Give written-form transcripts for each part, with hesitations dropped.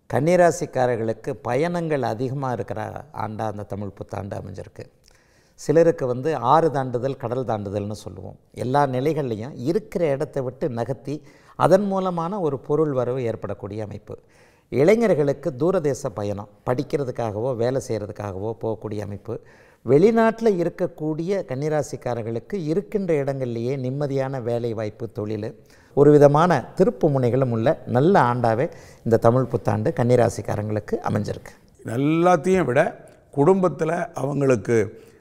கன்னிராசிக்காரர்களுக்கு பயணங்கள் அதிகமாக இருக்கிற ஆண்டாக அந்த தமிழ் புத்தாண்டு அமைஞ்சிருக்கு. சிலருக்கு 6 தாண்டுதல் கடல் தாண்டுதல்னு சொல்லுவோம். எல்லா நிலைகள்லையும் இருக்கிற இடத்த விட்டு நகர்த்தி அதன் மூலமான ஒரு பொருள் வரவு ஏற்படக்கூடிய அமைப்பு. இளைஞர்களுக்கு தூரதேச பயணம், படிக்கிறதுக்காகவோ வேலை செய்கிறதுக்காகவோ போகக்கூடிய அமைப்பு. வெளிநாட்டில் இருக்கக்கூடிய கன்னிராசிக்காரர்களுக்கு இருக்கின்ற இடங்கள்லேயே நிம்மதியான வேலை வாய்ப்பு, தொழில், ஒரு விதமான திருப்பு முனைகளும் உள்ள நல்ல ஆண்டாவே இந்த தமிழ் புத்தாண்டு கன்னிராசிக்காரங்களுக்கு அமைஞ்சிருக்கு. எல்லாத்தையும் விட குடும்பத்தில் அவங்களுக்கு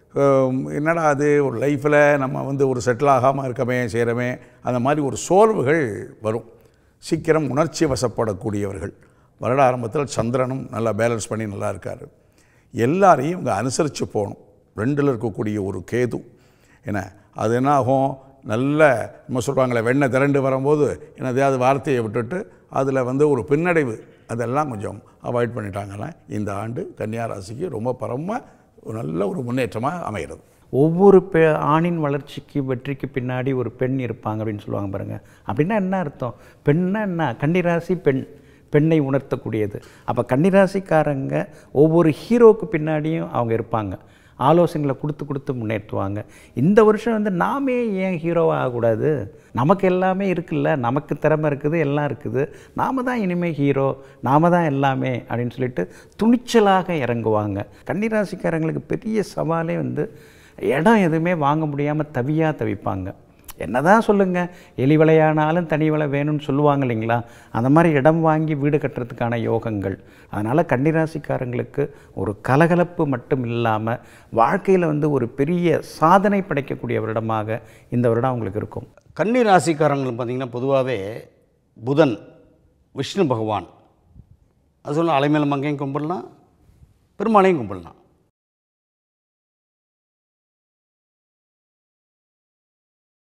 என்னடா அது ஒரு லைஃப்பில் நம்ம ஒரு செட்டில் ஆகாமல் இருக்கமே செய்கிறமே, அந்த மாதிரி ஒரு சோர்வுகள் வரும். சீக்கிரம் உணர்ச்சி வசப்படக்கூடியவர்கள். வருட ஆரம்பத்தில் சந்திரனும் நல்லா பேலன்ஸ் பண்ணி நல்லா இருக்கார். எல்லாரையும் இங்கே அனுசரித்து போகணும். 2ல் இருக்கக்கூடிய ஒரு கேது ஏன்னா அது என்ன ஆகும், நல்ல நம்ம சொல்கிறாங்களே வெண்ணெய் திரண்டு வரும்போது என்னதையாவது வார்த்தையை விட்டுட்டு அதில் ஒரு பின்னடைவு, அதெல்லாம் கொஞ்சம் அவாய்ட் பண்ணிட்டாங்கன்னா இந்த ஆண்டு கன்னியா ராசிக்கு ரொம்ப நல்ல ஒரு முன்னேற்றமாக அமைகிறது. ஒவ்வொரு ஆணின் வளர்ச்சிக்கு வெற்றிக்கு பின்னாடி ஒரு பெண் இருப்பாங்க அப்படின்னு சொல்லுவாங்க பாருங்கள். அப்படின்னா என்ன அர்த்தம்? பெண்ணா என்ன? கன்னிராசி பெண்ணை உணர்த்தக்கூடியது. அப்போ கன்னிராசிக்காரங்க ஒவ்வொரு ஹீரோவுக்கு பின்னாடியும் அவங்க இருப்பாங்க. ஆலோசனைகளை கொடுத்து முன்னேற்றுவாங்க. இந்த வருஷம் நாமே ஏன் ஹீரோவாக ஆகக்கூடாது? நமக்கு எல்லாமே இருக்குல்ல, நமக்கு திறமை இருக்குது, எல்லாம் இருக்குது, நாம் தான் இனிமேல் ஹீரோ, நாம் தான் எல்லாமே அப்படின்னு சொல்லிட்டு துணிச்சலாக இறங்குவாங்க. கன்னிராசிக்காரங்களுக்கு பெரிய சவாலே இடம் எதுவுமே வாங்க முடியாமல் தவிப்பாங்க. என்ன தான் சொல்லுங்கள், எலி விலையானாலும் தனி விலை வேணும்னு சொல்லுவாங்க இல்லைங்களா? அந்த மாதிரி இடம் வாங்கி வீடு கட்டுறதுக்கான யோகங்கள். அதனால் கன்னிராசிக்காரங்களுக்கு ஒரு கலகலப்பு மட்டும் இல்லாமல் வாழ்க்கையில் ஒரு பெரிய சாதனை படைக்கக்கூடிய வருடமாக இந்த வருடம் அவங்களுக்கு இருக்கும். கன்னிராசிக்காரங்கள் பார்த்திங்கன்னா பொதுவாகவே புதன், விஷ்ணு பகவான், அது சொல்லலாம், அலைமேல் மங்கையும் கும்பிடலாம், பெருமாளையும் கும்பிடலாம்.